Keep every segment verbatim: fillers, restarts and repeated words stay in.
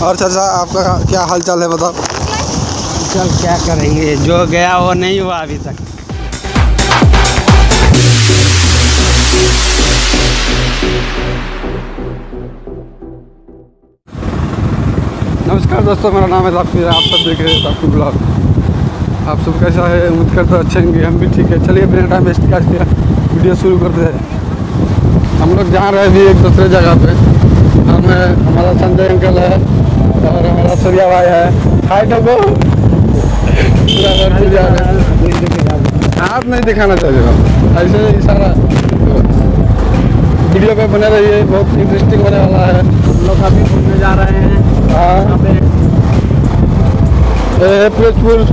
और चाचा आपका क्या हाल चाल है बताओ। चल क्या करेंगे, जो गया वो नहीं हुआ अभी तक। नमस्कार दोस्तों, मेरा नाम है साफी, आप सब देख रहे हैं साफी ब्लॉग। आप सब कैसा है, उम्मीद करते अच्छे होंगे, हम भी ठीक है। चलिए बिना टाइम वेस्ट किया वीडियो शुरू करते हैं। हम लोग जा रहे हैं अभी एक दूसरे जगह पे। हम हमारा संजय अंकल है और हमारा सूर्या भाई है। हाय ठोको, हाथ नहीं दिखाना चाहिए, ऐसे इशारा। वीडियो पे बने रहिए, बहुत इंटरेस्टिंग होने वाला है। हम लोग अभी घूमने जा रहे हैं। हाँ प्रेसपुर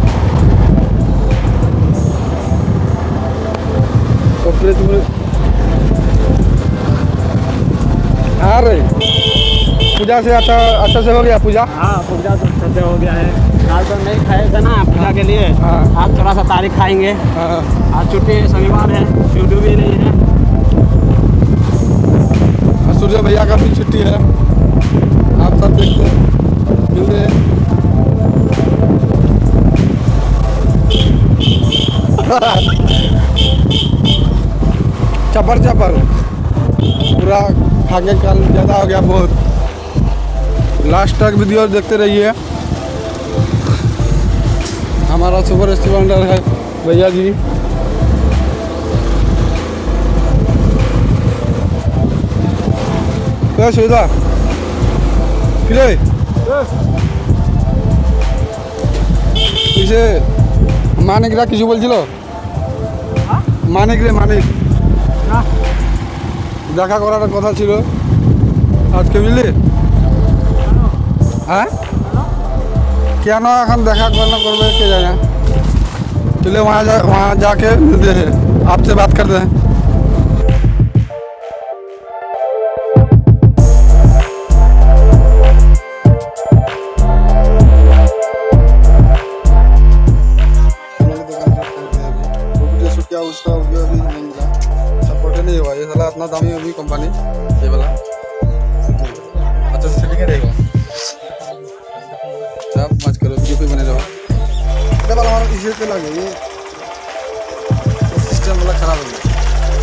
आ रही पूजा से अच्छा अच्छा से हो गया पूजा। हाँ पूजा तो अच्छे से हो गया है। आज तो नहीं खाए थे ना पूजा के लिए। हाँ। आज थोड़ा सा तारीख खाएंगे। हाँ। आज छुट्टी है, शनिवार है, ड्यूटी भी नहीं है। सूर्य भैया का भी छुट्टी है। आप सब देखते मिल रहे चपर चपर पूरा खाके कल ज़्यादा हो गया बहुत। लास्ट तक वीडियो देखते रहिए। हमारा सुपर स्प्लेंडर है भैया जी। क्या सुविधा किरे इसे मानिक रा किसी बोल मानिक रे मानिक দেখা করার কথা ছিল আজকে, বুঝলি? হ্যাঁ কেন এখন দেখা करना করবে কে জানে। चलिए वहाँ जा वहाँ जाके मिलते हैं, आपसे बात करते हैं। क्या उसका उपयोग भी नहीं मिला, सपोर्ट नहीं हुआ। ये साला इतना दामी होगी कंपनी ये वाला, अच्छा से चलेंगे रहेगा। सब मत करो, वीडियो पे बने रहो। ये वाला हमारा इसी पे लगे, ये सिस्टम वाला खराब हो गया।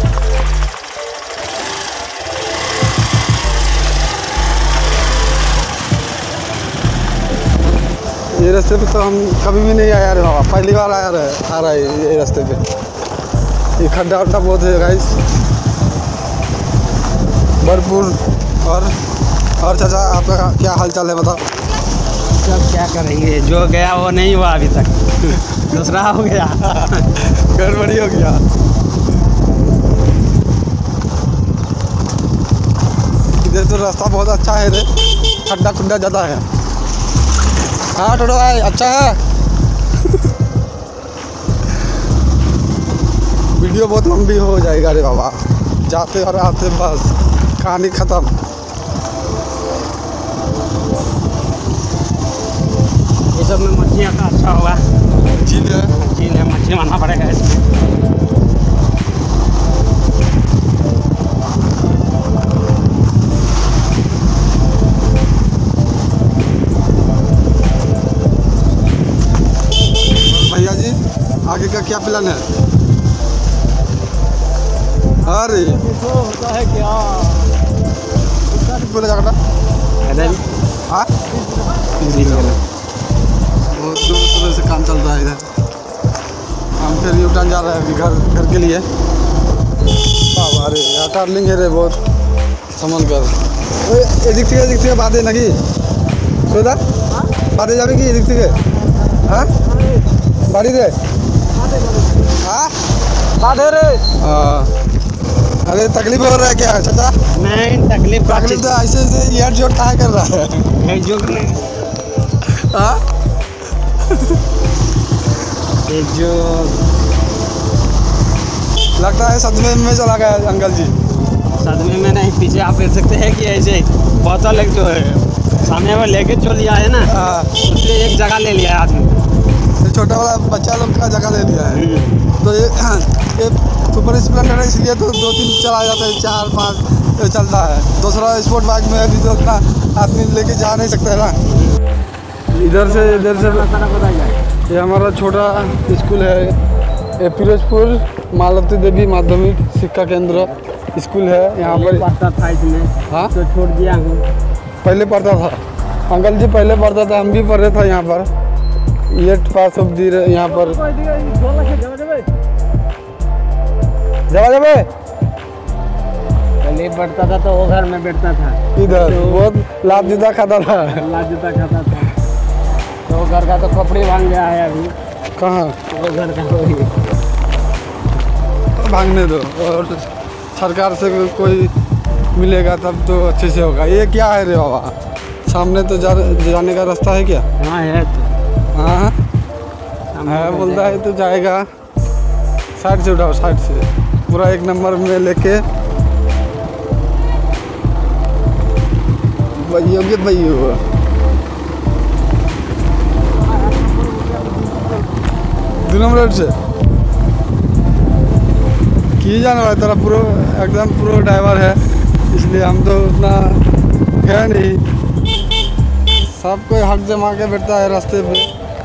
ये रास्ते पे तो हम कभी भी नहीं आया रे बाबा, पहली बार आया रहे आ रहा है ये रास्ते पे। ये खड्डा वड्डा बहुत है गाइस, भरपूर। और और चाचा आपका क्या हाल चाल है बताओ। चल क्या करेंगे, जो गया वो नहीं हुआ अभी तक। दूसरा हो गया। गड़बड़ी हो गया। इधर तो रास्ता बहुत अच्छा है रे, खड्डा खुड्डा ज़्यादा है। हाँ टोटो भाई अच्छा है। वीडियो बहुत लंबी हो जाएगा रे बाबा, जाते और आते बस कहानी ख़त्म। ये सब में मछलियाँ का अच्छा होगा। झील है, झील है, मछली मारना पड़ेगा इसमें। भैया जी आगे का क्या प्लान है? अरे तो होता है क्या बोला जाता हाँ बहुत दूर दूर से काम चल रहा है इधर। हम फिर यू टर्न जा रहे हैं अभी घर घर के लिए। अरे यार टार्लिंग है रे बहुत समझ कर। एदिक থেকে एदिक থেকে বাদে নাকি সোদা বাদে যাবে কি এদিক থেকে? হ্যাঁ বাড়ি রে হ্যাঁ বাদে রে। अरे तकलीफ हो रहा है क्या चाचा? नहीं तकलीफ तकलीफ तो ऐसे ऐसे यार जो क्या कर रहा है एक जोक नहीं। हाँ एक जो लगता है सदमे में चला गया अंकल जी। सदमे में नहीं, पीछे आप देख सकते हैं कि ऐसे बोतल एक जो है सामने में लेके चल लिया है ना, उससे एक जगह ले लिया है आदमी। छोटा वाला बच्चा लोग का जगह ले लिया है। तो ये ये सुपर स्प्लेंडर है, इसलिए तो दो तीन चला जाता है, चार पाँच चलता है। दूसरा स्पोर्ट बाइक में अभी तो उतना आदमी लेके जा नहीं सकता है ना। इधर से इधर से ये हमारा छोटा स्कूल है, ये फिरोजपुर मालती देवी माध्यमिक शिक्षा केंद्र स्कूल है। यहाँ पर पढ़ता था इसमें, हाँ तो छोड़ दिया हूँ। पहले पढ़ता था अंकल जी, पहले पढ़ता था, हम भी पढ़ रहे थे यहाँ पर। एट पास ऑफ दी यहाँ पर जवा जबे पहले पढ़ता था तो वो घर में बैठता था, इधर बहुत लाभ जूता खाता था। लाज जूता खाता था। तो वो घर का तो कपड़े भांग गया है अभी। कहाँ वो घर का वही भागने दो, और सरकार से कोई मिलेगा तब तो अच्छे से होगा। ये क्या है रे बाबा, सामने तो जा, जाने का रास्ता है क्या? हाँ है तो हाँ है बोलता है तो जाएगा। साइड से उठाओ, साइड से पूरा एक नंबर में लेके योग्य भैया दो नंबर रोड से की जाने वाला तेरा प्रो एकदम प्रो ड्राइवर है, इसलिए हम तो उतना है नहीं। सब कोई हक जमा के बैठता है रास्ते पे,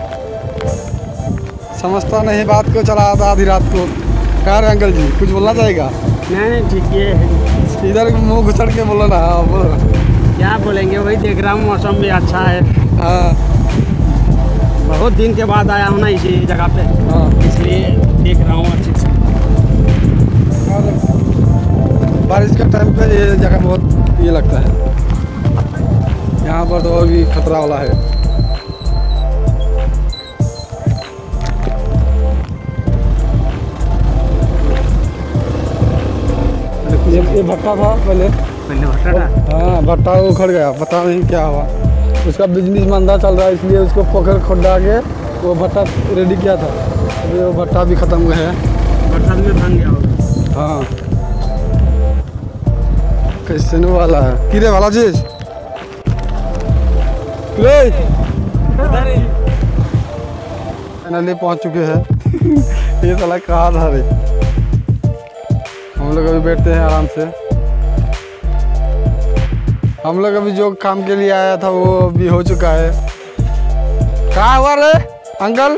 समझता नहीं बात को, चला आता आधी रात को। कहाँ रहे अंकल जी, कुछ बोलना चाहेगा? नहीं नहीं ठीक है। इधर मुंह घुसड़ के बोलो ना। हाँ बोलो। क्या बोलेंगे, वही देख रहा हूँ, मौसम भी अच्छा है। हाँ बहुत दिन के बाद आया हूँ ना इसी जगह पे, हाँ इसलिए देख रहा हूँ अच्छे से। और बारिश के टाइम पे ये जगह बहुत ये लगता है, यहाँ पर तो और भी खतरा वाला है। ये ये भट्टा था पहले पहले भट्टा था। हाँ भट्टा उखड़ गया, पता नहीं क्या हुआ। उसका बिजनेस मंदा चल रहा है, इसलिए उसको पोखर खोदा के वो भट्टा रेडी किया था। अभी वो भट्टा भी ख़त्म हुआ है। बरसात में भांग गया होगा। हाँ कैसे न वाला है किरे वाला चीज फाइनली पहुँच चुके हैं। ये साला कहाँ था रे। हम लोग अभी बैठते हैं आराम से। हम लोग अभी जो काम के लिए आया था वो भी हो चुका है। कहाँ हुआ रे अंकल?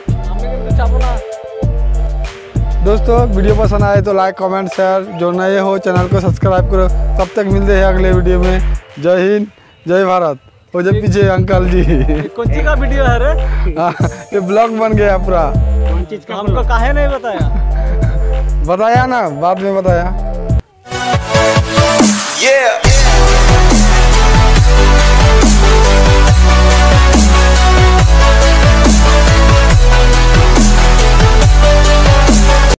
दोस्तों वीडियो पसंद आए तो लाइक कमेंट शेयर, जो नए हो चैनल को सब्सक्राइब करो। तब तक मिलते हैं अगले वीडियो में। जय हिंद जय भारत। वो जो पीछे अंकल जी कौन सी का वीडियो है रे? हाँ ये ब्लॉग बन गया पूरा। कौन चीज का? हमको काहे नहीं बताया? बताया ना, बाद में बताया। Yeah.